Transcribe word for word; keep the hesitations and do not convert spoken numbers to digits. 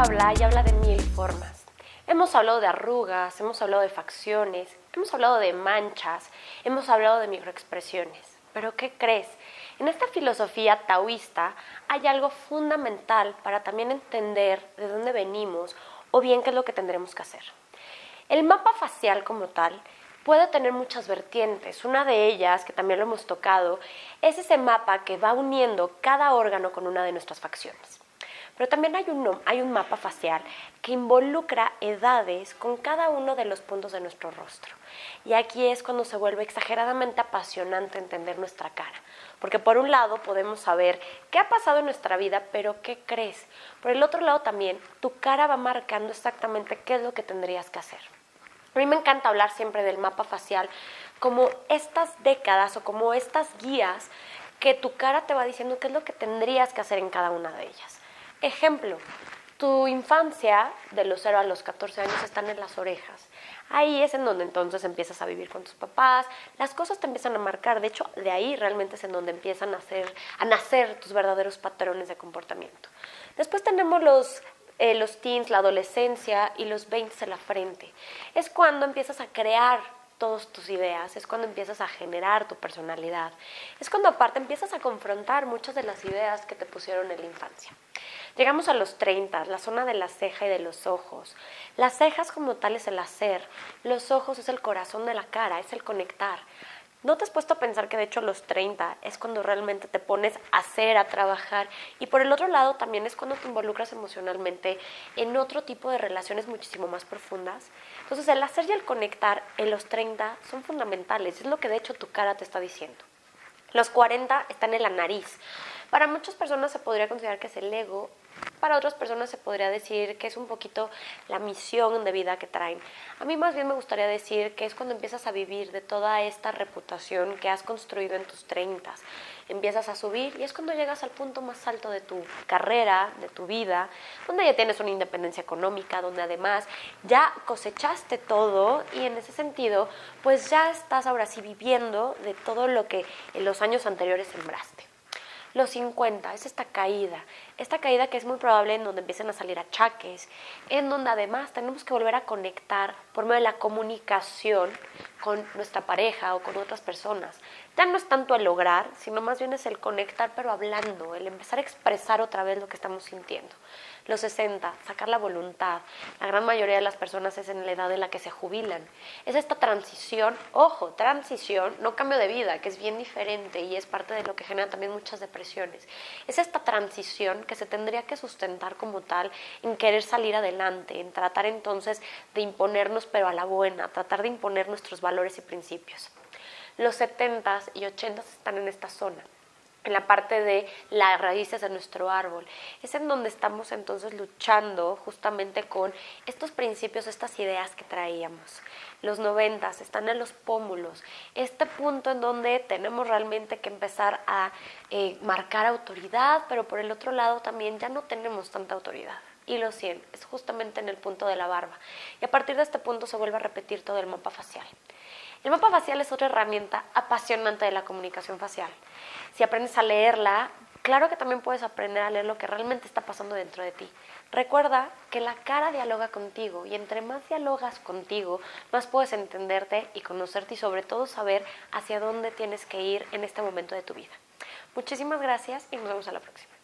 habla y habla de mil formas. Hemos hablado de arrugas, hemos hablado de facciones, hemos hablado de manchas, hemos hablado de microexpresiones. Pero ¿qué crees? En esta filosofía taoísta hay algo fundamental para también entender de dónde venimos o bien qué es lo que tendremos que hacer. El mapa facial como tal puede tener muchas vertientes. Una de ellas, que también lo hemos tocado, es ese mapa que va uniendo cada órgano con una de nuestras facciones. Pero también hay un, hay un mapa facial que involucra edades con cada uno de los puntos de nuestro rostro. Y aquí es cuando se vuelve exageradamente apasionante entender nuestra cara. Porque por un lado podemos saber qué ha pasado en nuestra vida, pero ¿qué crees? Por el otro lado también, tu cara va marcando exactamente qué es lo que tendrías que hacer. A mí me encanta hablar siempre del mapa facial como estas décadas o como estas guías que tu cara te va diciendo qué es lo que tendrías que hacer en cada una de ellas. Ejemplo, tu infancia de los cero a los catorce años están en las orejas. Ahí es en donde entonces empiezas a vivir con tus papás, las cosas te empiezan a marcar, de hecho de ahí realmente es en donde empiezan a, hacer, a nacer tus verdaderos patrones de comportamiento. Después tenemos los, eh, los teens, la adolescencia y los veinte en la frente. Es cuando empiezas a crear todas tus ideas, es cuando empiezas a generar tu personalidad, es cuando aparte empiezas a confrontar muchas de las ideas que te pusieron en la infancia. Llegamos a los treinta, la zona de la ceja y de los ojos. Las cejas como tal es el hacer, los ojos es el corazón de la cara, es el conectar. ¿No te has puesto a pensar que de hecho a los treinta es cuando realmente te pones a hacer, a trabajar? Y por el otro lado también es cuando te involucras emocionalmente en otro tipo de relaciones muchísimo más profundas. Entonces el hacer y el conectar en los treinta son fundamentales, es lo que de hecho tu cara te está diciendo. Los cuarenta están en la nariz. Para muchas personas se podría considerar que es el ego, para otras personas se podría decir que es un poquito la misión de vida que traen. A mí más bien me gustaría decir que es cuando empiezas a vivir de toda esta reputación que has construido en tus treintas. Empiezas a subir y es cuando llegas al punto más alto de tu carrera, de tu vida, donde ya tienes una independencia económica, donde además ya cosechaste todo y en ese sentido pues ya estás ahora sí viviendo de todo lo que en los años anteriores sembraste. Los cincuenta es esta caída, esta caída que es muy probable en donde empiecen a salir achaques, en donde además tenemos que volver a conectar por medio de la comunicación con nuestra pareja o con otras personas. Ya no es tanto el lograr, sino más bien es el conectar pero hablando, el empezar a expresar otra vez lo que estamos sintiendo. Los sesenta, sacar la voluntad. La gran mayoría de las personas es en la edad en la que se jubilan. Es esta transición, ojo, transición, no cambio de vida, que es bien diferente y es parte de lo que genera también muchas depresiones. Es esta transición que se tendría que sustentar como tal en querer salir adelante, en tratar entonces de imponernos pero a la buena, tratar de imponer nuestros valores y principios. Los setentas y ochentas están en esta zona, en la parte de las raíces de nuestro árbol. Es en donde estamos entonces luchando justamente con estos principios, estas ideas que traíamos. Los noventas están en los pómulos, este punto en donde tenemos realmente que empezar a eh, marcar autoridad, pero por el otro lado también ya no tenemos tanta autoridad. Y los cien es justamente en el punto de la barba. Y a partir de este punto se vuelve a repetir todo el mapa facial. El mapa facial es otra herramienta apasionante de la comunicación facial. Si aprendes a leerla, claro que también puedes aprender a leer lo que realmente está pasando dentro de ti. Recuerda que la cara dialoga contigo y entre más dialogas contigo, más puedes entenderte y conocerte y sobre todo saber hacia dónde tienes que ir en este momento de tu vida. Muchísimas gracias y nos vemos a la próxima.